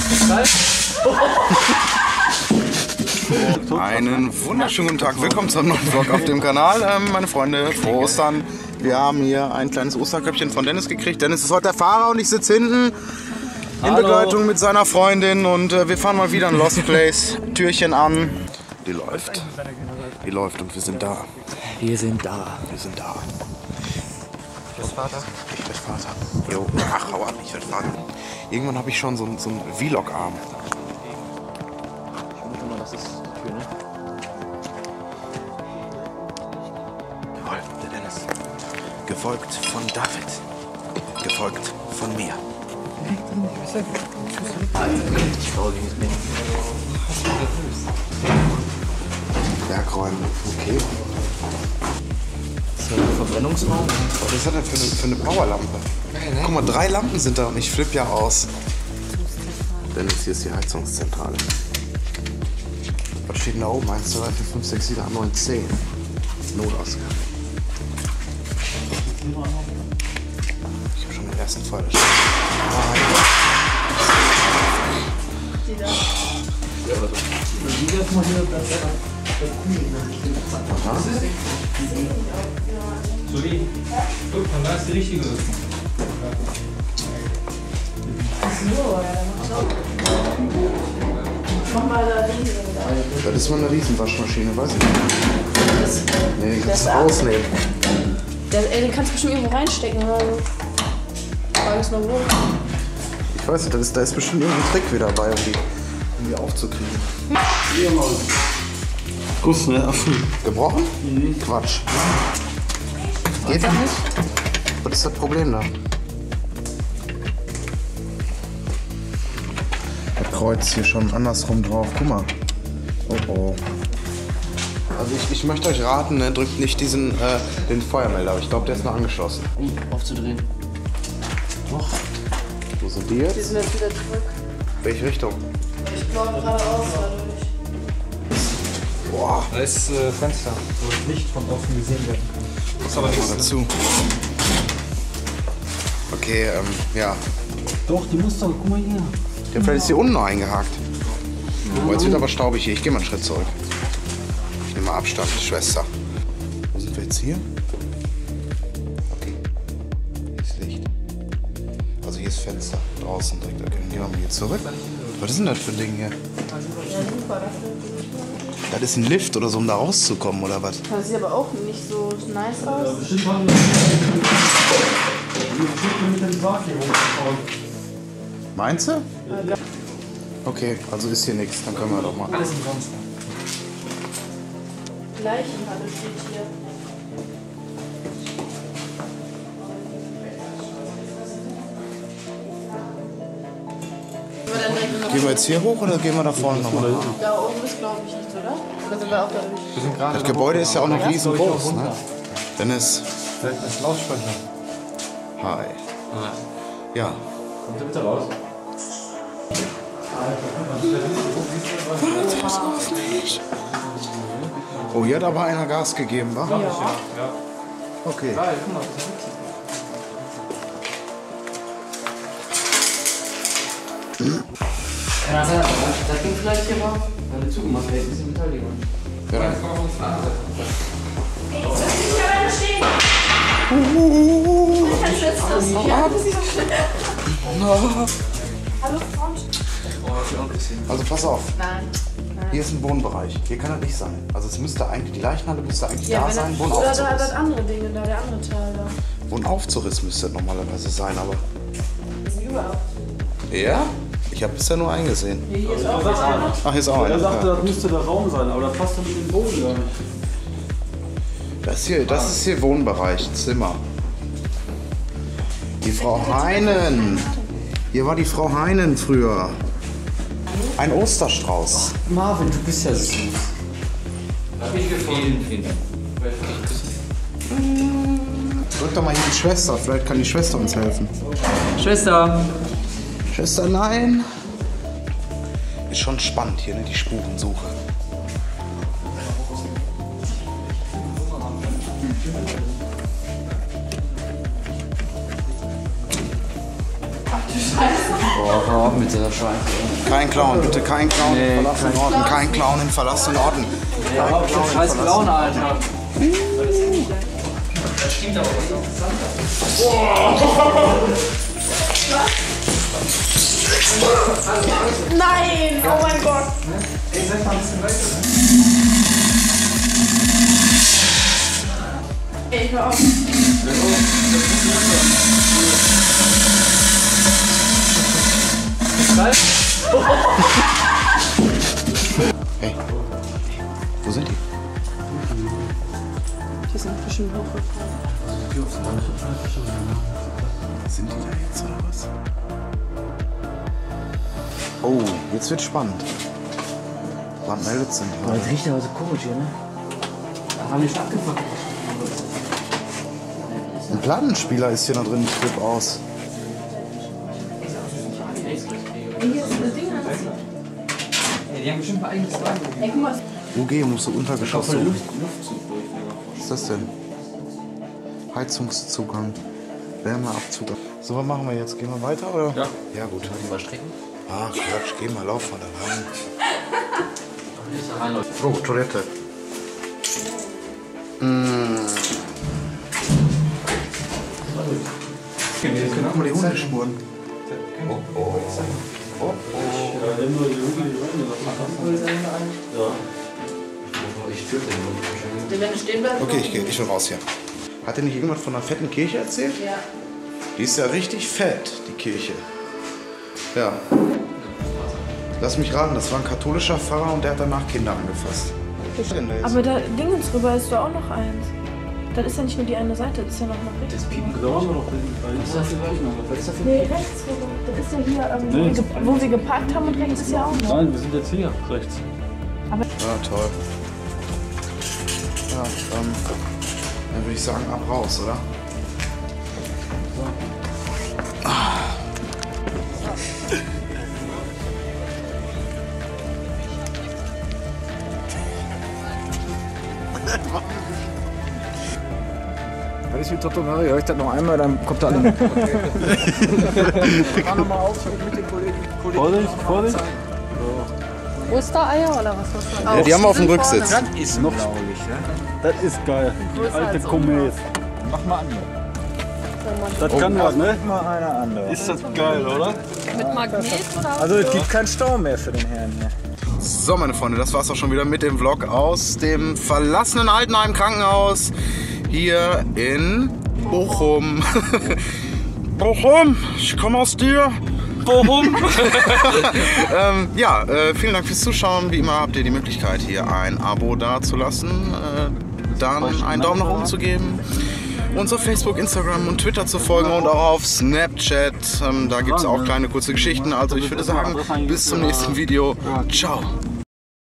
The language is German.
Einen wunderschönen guten Tag, willkommen zu einem neuen Vlog auf dem Kanal. Meine Freunde, frohe Ostern. Wir haben hier ein kleines Osterköpfchen von Dennis gekriegt. Dennis ist heute der Fahrer und ich sitze hinten in Begleitung mit seiner Freundin und wir fahren mal wieder in Lost Place. Türchen an. Die läuft. Die läuft und wir sind da. Wir sind da. Wir sind da. Ich werde Vater. Ich werde Vater. Jo, ach, hau ab, ich werde Vater. Irgendwann habe ich schon so einen Vlog-Arm. Das ist die Tür, ne? Jawohl, der Dennis. Gefolgt von David. Gefolgt von mir. Ich glaube, die ist mit. Bergräumen, okay. Ist das ein Verbrennungsraum? Was ist das denn für eine Powerlampe? Guck mal, 3 Lampen sind da und ich flippe ja aus. Dennis, hier ist die Heizungszentrale. Was steht denn da oben? 1, 2, 3, 4, 5, 6, 7, 8, 9, 10. Notausgang. Ich habe schon den ersten Fall. Sorry. Guck mal, da ist die richtige. Das ist mal eine Riesenwaschmaschine, weiß ich nicht. Nee, den kannst du rausnehmen. Den kannst du bestimmt irgendwo reinstecken oder so. Frage ist nur wo. Ich weiß nicht, da ist bestimmt irgendein Trick wieder dabei, um die aufzukriegen. Guss, ne? Gebrochen? Quatsch. Geht das nicht? Was ist das Problem da? Das Kreuz hier schon andersrum drauf. Guck mal. Oh oh. Also ich möchte euch raten, ne, drückt nicht den Feuermelder. Aber ich glaube, der ist noch angeschlossen. Aufzudrehen. Doch. Wo sind die Die jetzt? sind jetzt wieder zurück. Welche Richtung? Ich glaube geradeaus dadurch. Boah. Da ist Fenster, wo das Licht von außen gesehen werden kann. Muss aber Mal nichts dazu. Okay, ja. Doch, die muss doch, guck mal hier. Der vielleicht ist hier unten noch eingehakt. Oh, jetzt wird aber staubig hier. Ich gehe mal einen Schritt zurück. Ich nehme mal Abstand, Schwester. Wo sind wir jetzt hier? Okay. Hier ist Licht. Also hier ist Fenster. Draußen direkt. Okay, dann gehen wir mal hier zurück. Was ist denn das für ein Ding hier? Ja, super. Das ist ein Lift oder so, um da rauszukommen, oder was? Das sieht aber auch nicht so nice aus. Meinst du? Okay, also ist hier nichts. Dann können wir doch mal. Alles im Fenster. Leichenhalle steht hier. Gehen wir jetzt hier hoch oder gehen wir da vorne nochmal? Da oben ist glaube ich nichts, oder? Oder sind wir auch da? Das Gebäude ist ja auch noch riesengroß, ne? Dennis. Vielleicht ist Lautsprecher. Hi. Ja. Kommt ihr bitte raus? Oh, hier hat aber einer Gas gegeben, wa? Ja. Okay. Guck mal, das ist Ja, das ging vielleicht hier mal. Wenn wir zugemacht haben, ist die Beteiligung. Ja. Ey, das ist nicht alleine stehen! Ich kann schwitzen, das ist Hallo, Freund. Also pass auf, Nein. hier ist ein Wohnbereich. Hier kann das nicht sein. Also es müsste eigentlich, die Leichenhalle müsste eigentlich Ja, da wenn sein. das, oder da das andere Ding, da der andere Teil da. Wohnaufzuriss müsste das normalerweise sein, aber. Das sind überall. Ja? Ich habe bisher nur einen gesehen. Hier ist auch einer. Ach, hier ist auch Er einer. sagte, Ja. das müsste der Raum sein, aber das passt doch mit dem Boden gar nicht. Das ist hier Wohnbereich, Zimmer. Die Frau Heinen. Hier war die Frau Heinen früher. Ein Osterstrauß. Marvin, du bist ja süß. Hab ich gefunden. Drück doch mal hier die Schwester, vielleicht kann die Schwester uns helfen. Schwester. Schwester, nein. Ist schon spannend hier, ne, die Spurensuche. Ach du Scheiße. Boah, hör auf mit dieser Scheiße. Kein Clown, bitte kein Clown in verlassenen Orten. Kein Clown in verlassenen Orten. Ja, hör auf mit scheiß Clown, Alter. Nein! Oh mein Gott! Ey, sag mal ein bisschen weiter, ne? Ey, hör auf. Hey, wo sind die? Die sind bestimmt hochgefahren. Sind die da jetzt oder was? Oh, jetzt wird spannend. Wann meldet sind die? Das riecht aber so komisch hier, ne? Da haben die schon abgefuckt. Ein Plattenspieler ist hier noch drin, ich flipp aus. Hier ist ein Ding an. Ey, die haben bestimmt ein eigenes Wagen. Ey, guck mal. UG musst du Untergeschoss suchen. Was ist das denn? Heizungszugang. Wärmeabzug. So, was machen wir jetzt? Gehen wir weiter oder? Ja. Ja, gut. Mal strecken? Ach, Quatsch, geh mal, lauf mal da rein. So, Toilette. Guck mal die Hundespuren. Ich töte den. Wenn du stehen bleibst. Okay, ich will raus hier. Hat dir nicht irgendwas von einer fetten Kirche erzählt? Ja. Die ist ja richtig fett, die Kirche. Ja. Lass mich raten, das war ein katholischer Pfarrer und der hat danach Kinder angefasst. Aber da Dingens rüber ist doch auch noch eins. Das ist ja nicht nur die eine Seite, das ist ja noch mal rechts. Da waren wir doch Was ist das für Nee, rechts rüber. Das ist ja hier, wo sie geparkt haben und rechts ist ja auch noch. Nein, wir sind jetzt hier, rechts. Ja, toll. Ja, dann würde ich sagen, ab raus, oder? Das ist wie Toto Mario. Hör ich das noch einmal, dann kommt da alle. Fahr nochmal auf mit den Kollegen. Vorsicht, Vorsicht. Ostereier oder was? Ja, die haben wir auf dem Rücksitz. Das ist noch blaulich, ne? Das ist geil. Die alte Komet. Mach mal an. Das kann was, ne? Mal einer andere. Ist das geil, oder? Mit Magnet oder? Also es gibt keinen Stau mehr für den Herrn hier. So, meine Freunde, das war's auch schon wieder mit dem Vlog aus dem verlassenen Altenheim Krankenhaus hier in Bochum. Bochum, ich komme aus dir. Bochum. Vielen Dank fürs Zuschauen. Wie immer habt ihr die Möglichkeit, hier ein Abo dazulassen, dann einen Daumen nach oben zu geben, uns auf Facebook, Instagram und Twitter zu folgen und auch auf Snapchat. Da gibt es auch kleine kurze Geschichten. Also ich würde sagen, bis zum nächsten Video. Ciao.